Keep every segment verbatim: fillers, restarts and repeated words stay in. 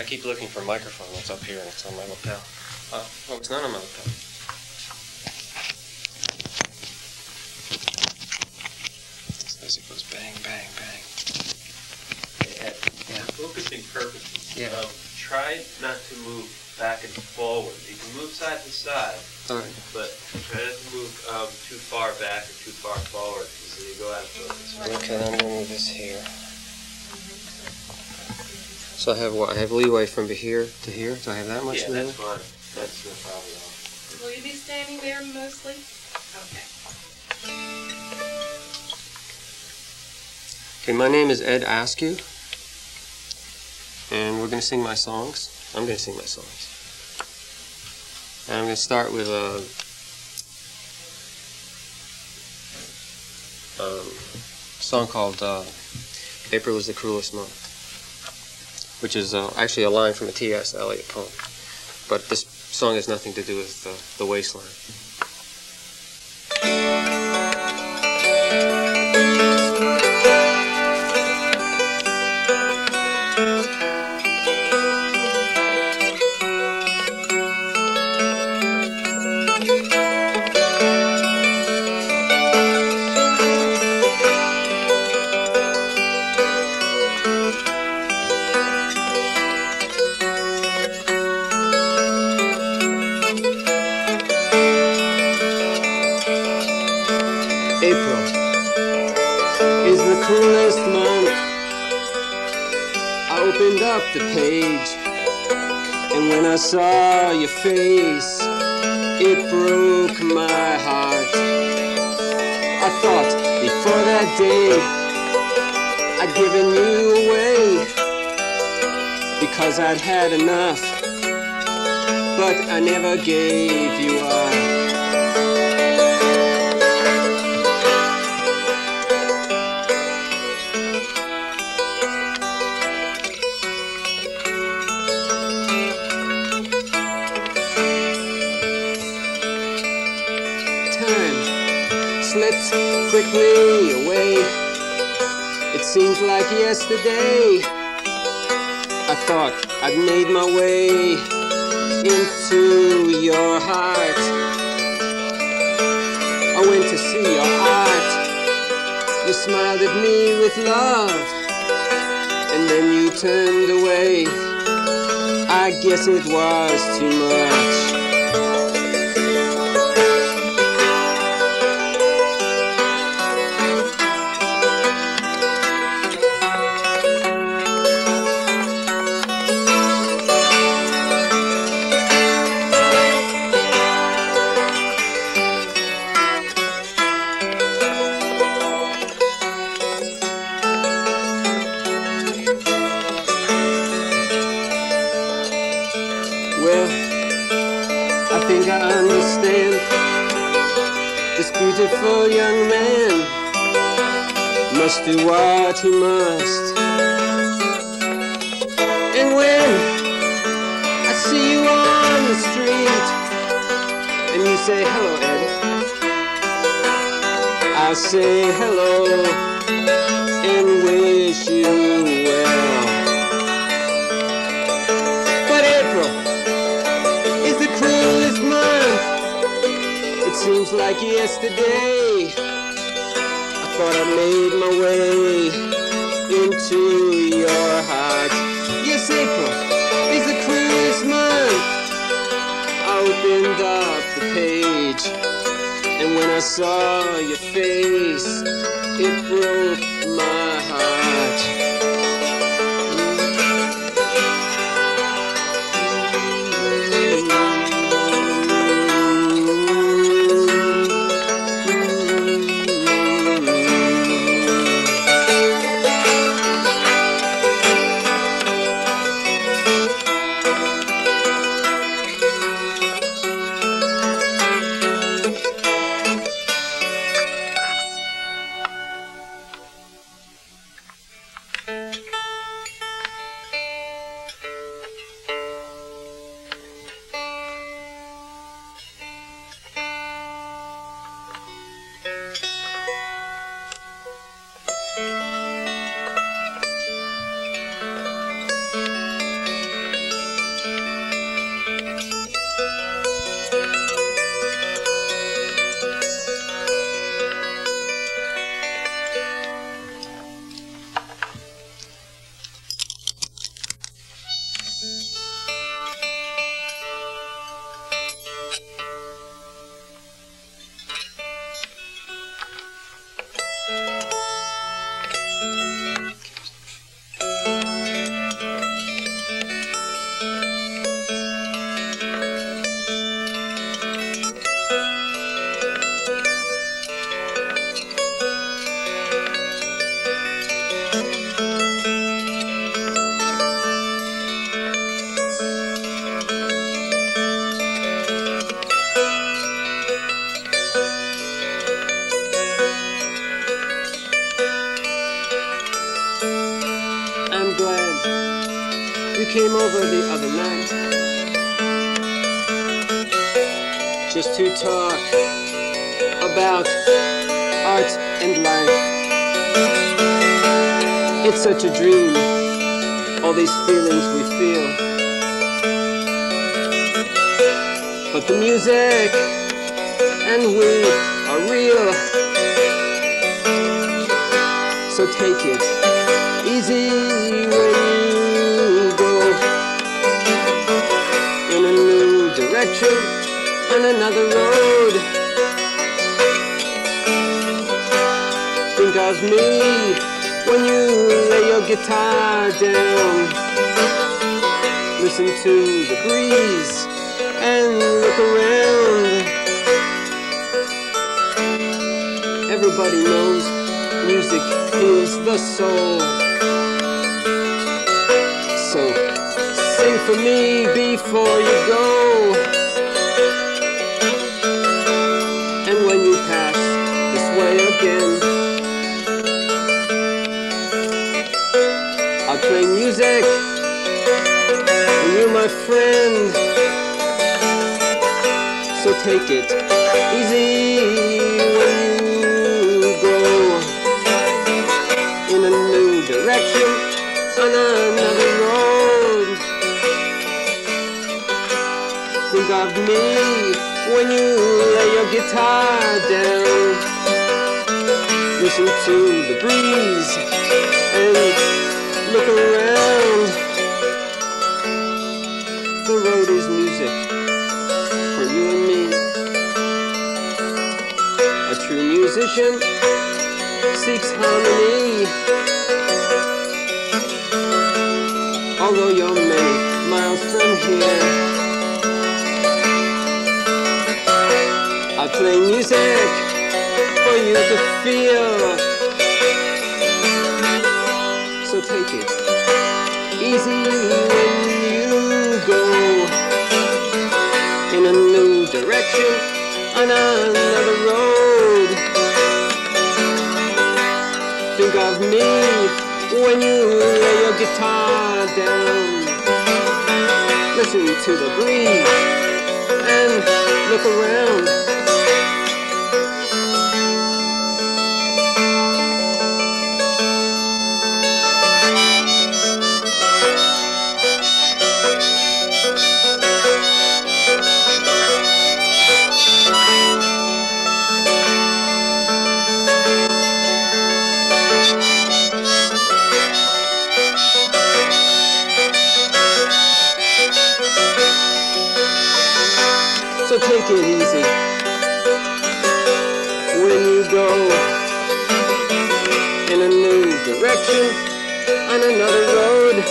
keep looking for a microphone that's up here and it's on my lapel. Uh, oh, it's not on my lapel. As it goes bang, bang, bang. Yeah. Yeah. Focusing purposes. Yeah. Um, try not to move back and forward. You can move side to side, All right. but try not to move um, too far back or too far forward, because then you go out of focus. Okay, I'm going to move this here. So I have what? I have leeway from here to here? Do I have that much Yeah, leeway? that's fine. That's no problem at all. Will you be standing there mostly? Okay. Okay, my name is Ed Askew, and we're going to sing my songs. I'm going to sing my songs. And I'm going to start with a, um, song called uh, April is the Cruelest Month, which is uh, actually a line from a T S Eliot poem. But this song has nothing to do with uh, the wasteland. April is the cruelest month. I opened up the page, and when I saw your face, it broke my heart. I thought before that day I'd given you away, because I'd had enough, but I never gave you up. Slipped quickly away. It seems like yesterday I thought I'd made my way into your heart. I went to see your art. You smiled at me with love, and then you turned away. I guess it was too much. Well, I think I understand. This beautiful young man must do what he must. And when I see you on the street and you say hello, Ed, I'll say hello and wish you well. But April is the cruelest month. It seems like yesterday I thought I made my way into your heart. Yes, April is the cruelest month. I opened up the page, and when I saw your face, it broke my heart. just to talk about art and life. It's such a dream, all these feelings we feel. But the music and we are real. So take it easy when you go in a new direction on another road. Think of me when you lay your guitar down. Listen to the breeze and look around. Everybody knows music heals the soul. So sing for me before you go. And when you pass this way again, I'll play music for you, my friend. So take it easy when you go in a new direction on another road. Think of me when you lay your guitar down. Listen to the breeze and look around. The road is music for you and me. A true musician seeks harmony. Although you're many miles from here, I'll play music for you to feel. So take it easy when you go in a new direction on another road. Think of me when you lay your guitar down. Listen to the breeze and look around. So take it easy when you go in a new direction on another road.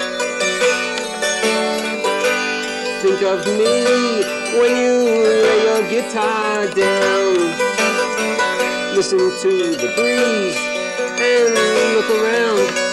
Think of me when you lay your guitar down. Listen to the breeze and look around.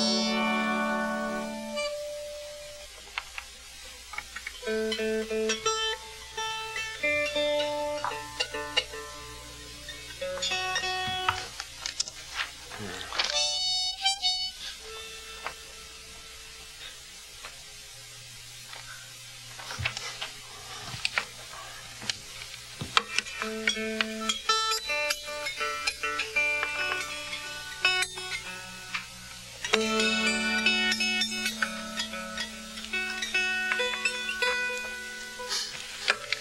Thank you.